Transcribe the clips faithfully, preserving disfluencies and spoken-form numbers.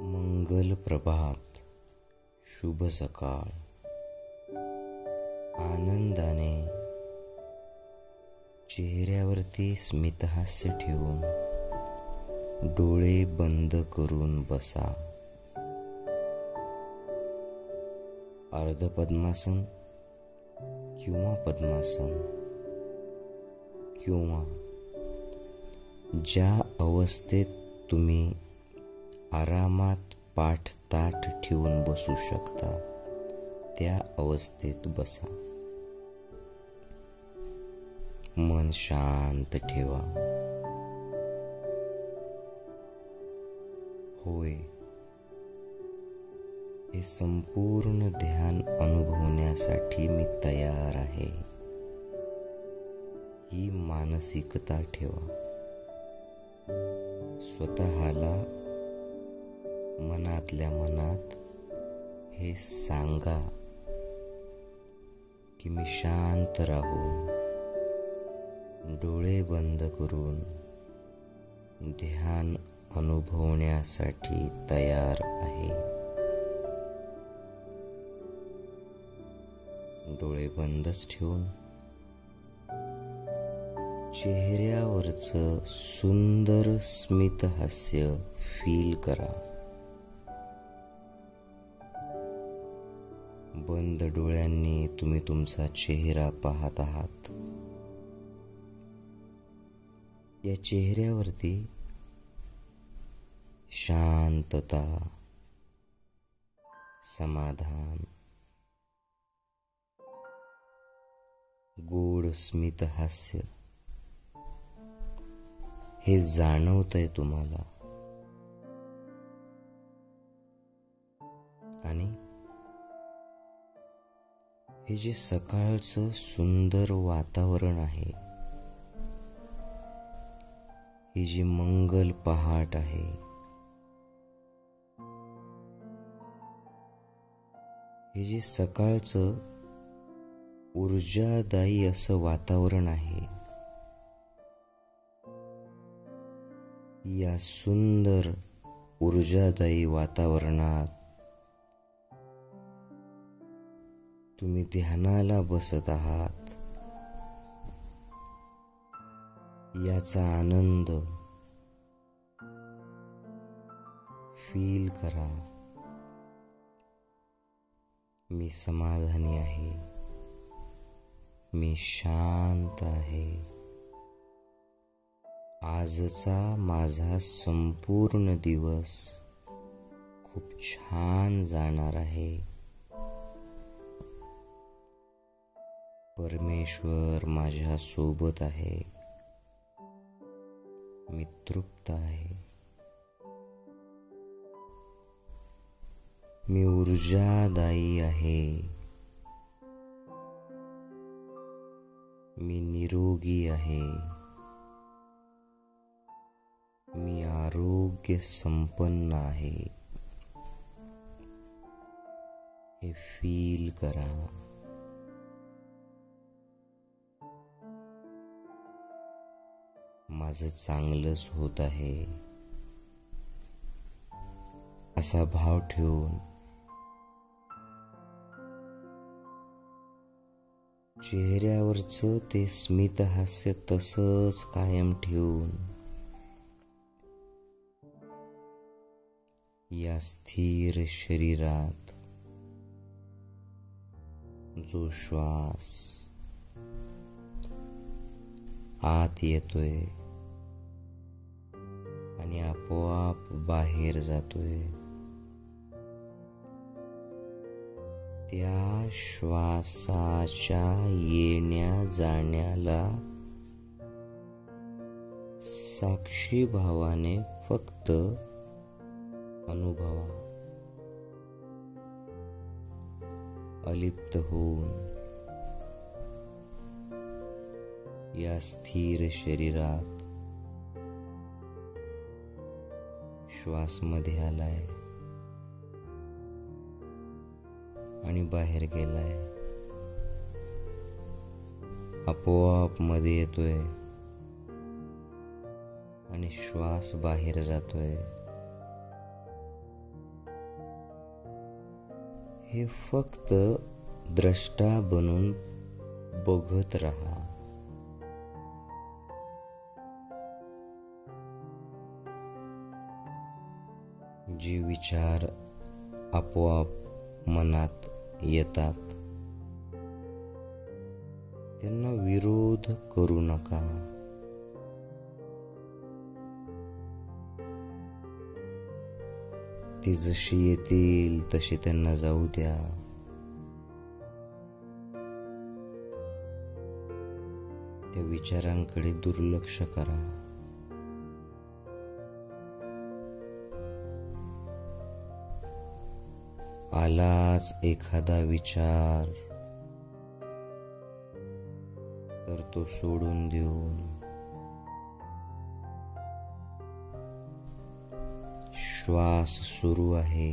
मंगल प्रभात, शुभ सकाळ. आनंदाने चेहऱ्यावरती स्मितहास्य ठेवून डोळे बंद करून बसा. अर्ध पद्मासन किंवा पद्मासन किंवा ज्या अवस्थेत तुम्ही आरामात पाठ ताठ ठेवून बसू शकता त्या अवस्थेत बसा. मन शांत ठेवा. होय, हे संपूर्ण ध्यान अनुभवण्यासाठी मी तयार आहे, ही मानसिकता ठेवा. स्वतःला मनातल्या मनात हे सांगा की मी शांत राहून डोळे बंद करून ध्यान अनुभवण्यासाठी तयार आहे. डोळे बंदच ठेवून चेहऱ्यावरचं सुंदर स्मित हास्य फील करा. बंद डोळ्यांनी तुम्ही तुमचा चेहरा पाहत आहात. या चेहऱ्यावरती शांतता, समाधान, गोड स्मित हास्य हे जाणवतंय तुम्हाला. आणि हे जे सकाळचं सुंदर वातावरण आहे, ही जी मंगल पहाट आहे, हे जे सकाळचं ऊर्जादायी असं वातावरण आहे, या सुंदर ऊर्जादायी वातावरणात तुम्ही ध्यानाला बसत आहात. याचा आनंद फील करा. मी समाधानी आहे, मी शांत आहे. आजचा माझा संपूर्ण दिवस खूप छान जाणार आहे. परमेश्वर माझ्या सोबत आहे. मी तृप्त आहे. मी ऊर्जादायी आहे. मी निरोगी आहे. मी आरोग्य संपन्न आहे. हे फील करा. माझं चांगलंच होत आहे असा भाव ठेवून चेहऱ्यावरचं ते स्मित हास्य तसंच कायम ठेवून या स्थिर शरीरात जो श्वास आत येतोय आणि आपोआप बाहेर जातोय, त्या श्वासाच्या येण्या जाण्याला साक्षी भावाने फक्त अनुभवा. अलिप्त होऊन या स्थिर शरीरात श्वास मध्ये आलाय आणि बाहेर गेलाय, आपोआप मध्ये येतोय आणि श्वास बाहेर जातोय. हे फक्त द्रष्टा बनून बघत राहा. जे विचार आपोआप मनात येतात त्यांना विरोध करू नका. ते जशी येतील तशी त्यांना जाऊ द्या. त्या विचारांकडे दुर्लक्ष करा. आलाच एखादा विचार तर तो सोडून देऊन श्वास सुरू आहे,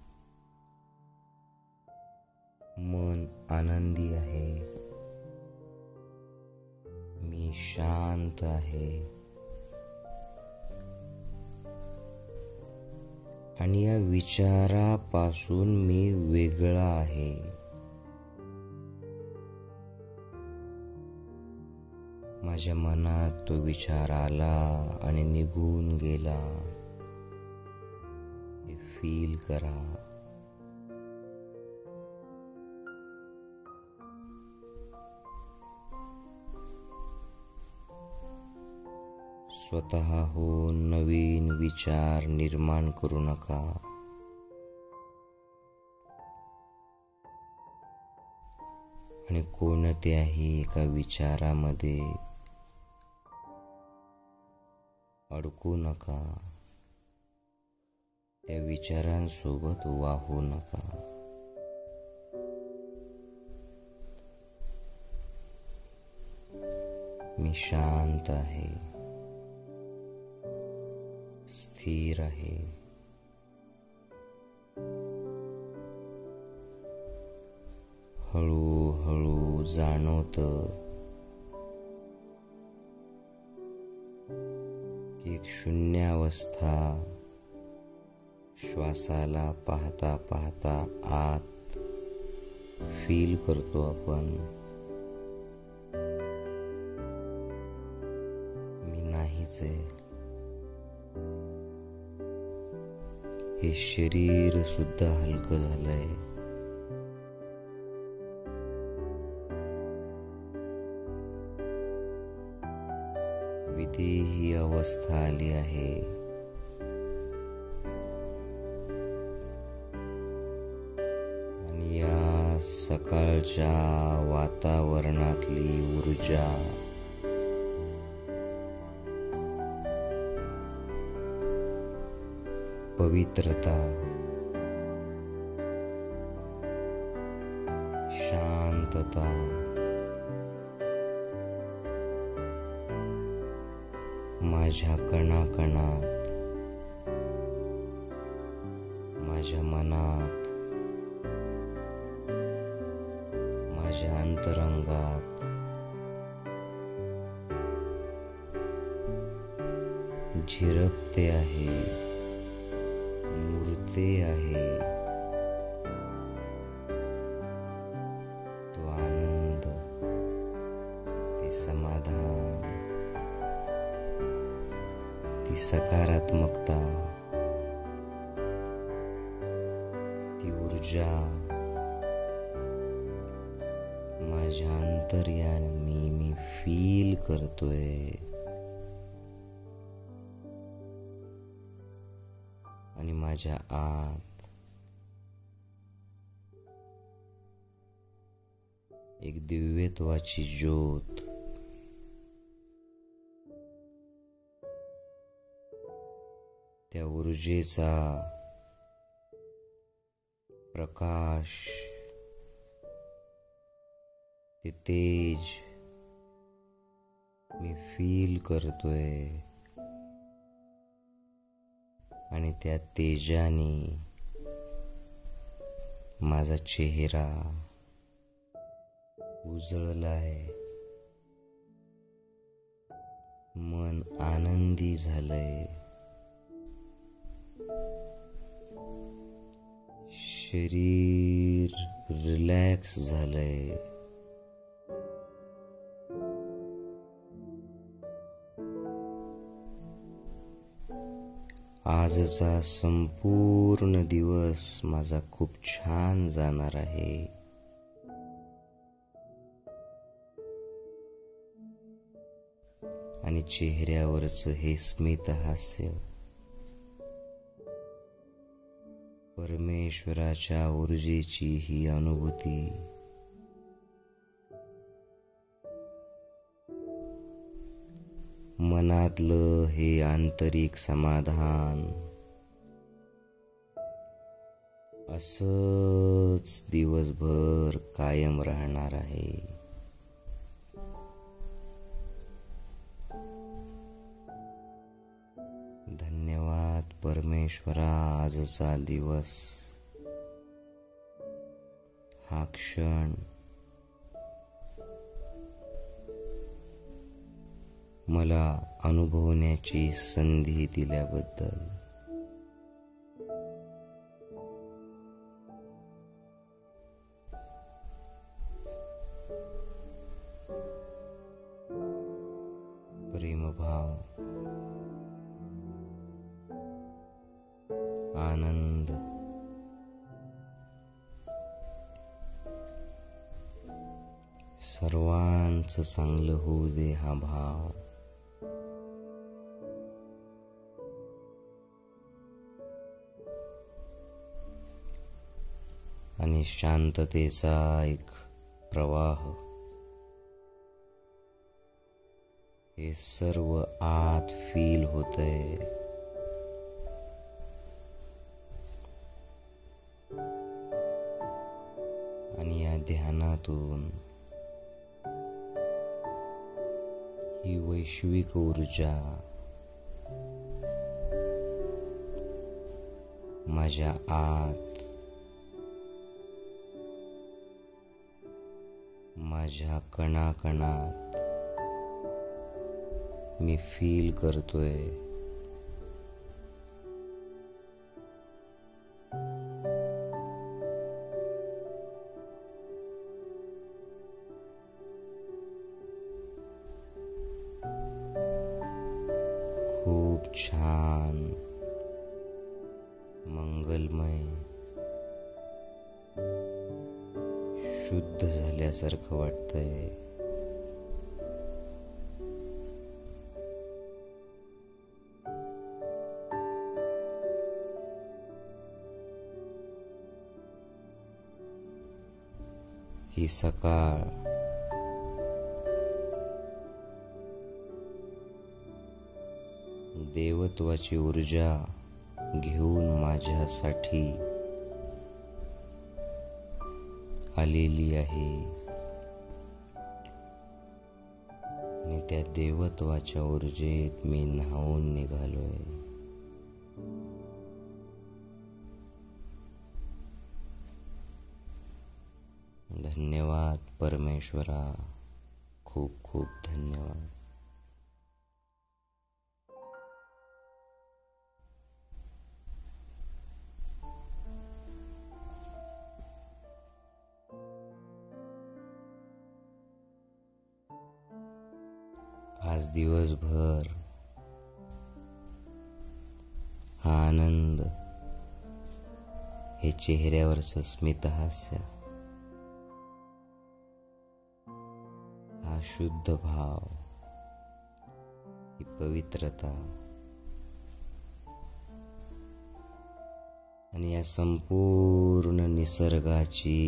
मन आनंदी आहे, मी शांत आहे आणि या विचारापासून मी वेगळा आहे. माझ्या मनात तो विचार आला आणि निघून गेला हे फील करा. स्वतःहून नवीन विचार निर्माण करू नका. आणि कोणत्याही एका विचारामध्ये अडकू नका. त्या विचारांसोबत वाहू नका. मी शांत आहे, स्थिर आहे, हळूहळू जाणवतं की एक शून्यावस्था श्वासाला पाहता पाहता आत फील करतो आपण. मी नाहीच आहे. हे शरीर सुद्धा हलकं झालंय. विदेही अवस्था आली आहे. आणि या सकाळच्या वातावरणातली ऊर्जा पवित्रता, शांतता, माझ्या कणाकणात, माझ्या मनात, माझ्या अंतरंगात झिरपते आहे, मुरते आहे. तो आनंद, ते समाधान, ती सकारात्मकता, ती ऊर्जा माझ्या अंतर्यामी मी फील करतोय. आणि माझ्या आत एक दिव्यत्वाची ज्योत त्या ऊर्जेचा प्रकाश, ते तेज मी फील करतोय. आणि त्या तेजाने माझा चेहरा उजळलाय. मन आनंदी झालंय. शरीर रिलॅक्स झालंय. आजचा संपूर्ण दिवस माझा खूप छान जाणार आहे. आणि चेहऱ्यावरचं हे स्मित हास्य परमेश्वराच्या ऊर्जेची ही अनुभूती मनातलं हे आंतरिक समाधान असंच दिवसभर कायम राहणार आहे. धन्यवाद परमेश्वरा. आजचा दिवस, हा क्षण मला अनुभवण्याची संधी दिल्याबद्दल. प्रेमभाव, आनंद, सर्वांचं चांगलं होऊ दे हा भाव आणि शांततेचा एक प्रवाह हे सर्व आत फील होतंय. आणि या ध्यानातून ही वैश्विक ऊर्जा माझ्या आत, माझ्या कणाकणात मी फील करतोय. खूप छान, मंगलमय, शुद्ध झाल्यासारखं वाटतंय. ही सकाळ देवत्वाची ऊर्जा घेऊन माझ्यासाठी आलेली आहे. आणि त्या देवत्वाच्या ऊर्जेत मी न्हावून निघालोय. धन्यवाद परमेश्वरा. खूप खूप धन्यवाद. आज दिवसभर हा आनंद, हे चेहऱ्यावरचं स्मितहास्य, हा शुद्ध भाव, ही पवित्रता आणि या संपूर्ण निसर्गाची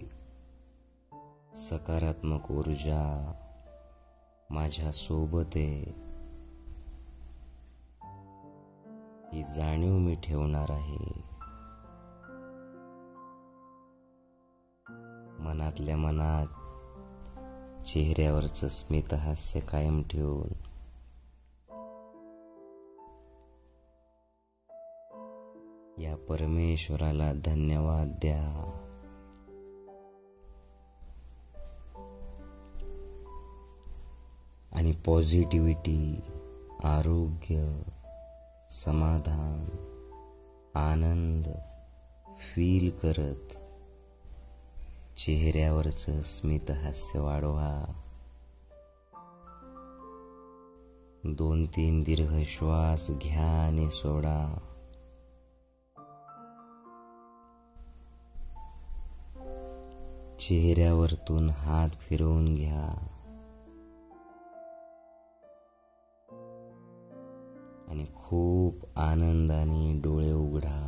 सकारात्मक ऊर्जा माझ्या सोबत आहे, ही जाणीव मी ठेवणार आहे. मनातल्या मनात चेहऱ्यावरचं स्मितहास्य कायम ठेवून या परमेश्वराला धन्यवाद द्या. आणि पॉझिटिव्हिटी, आरोग्य, समाधान, आनंद फील करत चेहऱ्यावरचं स्मित हास्य वाढवा. दोन तीन दीर्घ श्वास घ्या आणि सोडा. चेहऱ्यावरतून हात फिरवून घ्या आणि खूप आनंदाने डोळे उघडा.